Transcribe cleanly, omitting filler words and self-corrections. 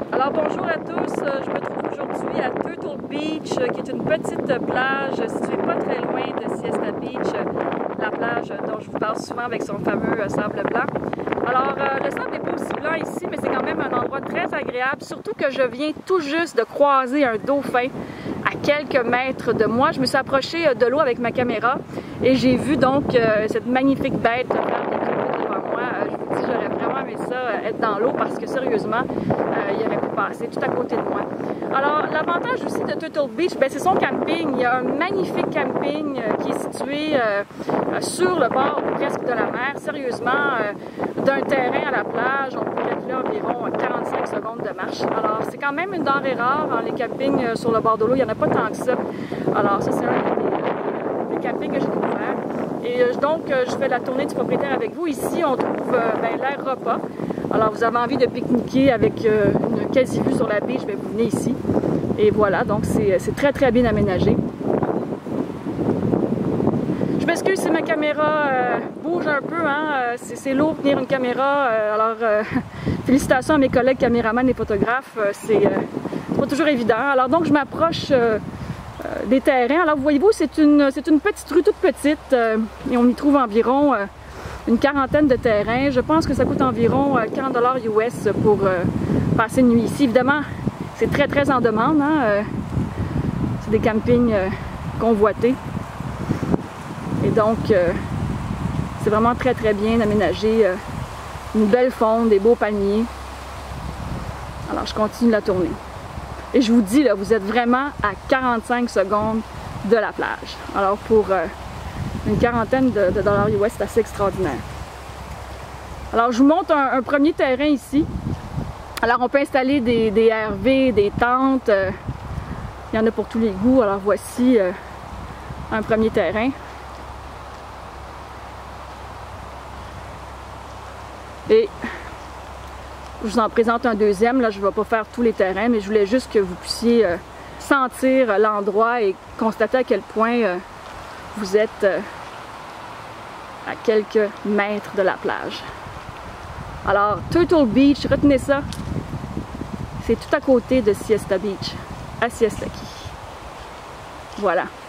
Alors bonjour à tous, je me trouve aujourd'hui à Turtle Beach, qui est une petite plage située pas très loin de Siesta Beach, la plage dont je vous parle souvent avec son fameux sable blanc. Alors le sable n'est pas aussi blanc ici, mais c'est quand même un endroit très agréable, surtout que je viens tout juste de croiser un dauphin à quelques mètres de moi. Je me suis approchée de l'eau avec ma caméra et j'ai vu donc cette magnifique bête faire des kilomètres devant moi. Je vous dis, j'aurais vraiment aimé ça, être dans l'eau, parce que sérieusement, il aurait pu passer tout à côté de moi. Alors, l'avantage aussi de Turtle Beach, c'est son camping. Il y a un magnifique camping qui est situé sur le bord presque de la mer. Sérieusement, d'un terrain à la plage, on peut calculer environ 45 secondes de marche. Alors, c'est quand même une denrée rare, les campings sur le bord de l'eau. Il n'y en a pas tant que ça. Alors, ça, c'est un des campings que j'ai découvert. Et donc, je fais la tournée du propriétaire avec vous. Ici, on trouve l'air repas. Alors, vous avez envie de pique-niquer avec une quasi-vue sur la beach, vous venez ici. Et voilà, donc c'est très très bien aménagé. Je m'excuse si ma caméra bouge un peu, hein? C'est lourd de tenir une caméra. Félicitations à mes collègues caméramans et photographes, c'est pas toujours évident. Alors donc, je m'approche des terrains. Alors, voyez-vous, c'est une petite rue toute petite et on y trouve environ une quarantaine de terrains. Je pense que ça coûte environ 40 $ US pour passer une nuit ici. Évidemment, c'est très très en demande, hein? C'est des campings convoités. Et donc, c'est vraiment très très bien aménagé. Une belle faune, des beaux palmiers. Alors, je continue la tournée. Et je vous dis, là, vous êtes vraiment à 45 secondes de la plage. Alors, pour une quarantaine de dollars US, c'est assez extraordinaire. Alors, je vous montre un premier terrain ici. Alors, on peut installer des RV, des tentes. Il y en a pour tous les goûts. Alors, voici un premier terrain. Et je vous en présente un deuxième. Là, je ne vais pas faire tous les terrains, mais je voulais juste que vous puissiez sentir l'endroit et constater à quel point vous êtes à quelques mètres de la plage. Alors, Turtle Beach, retenez ça, c'est tout à côté de Siesta Beach, à Siesta Key. Voilà.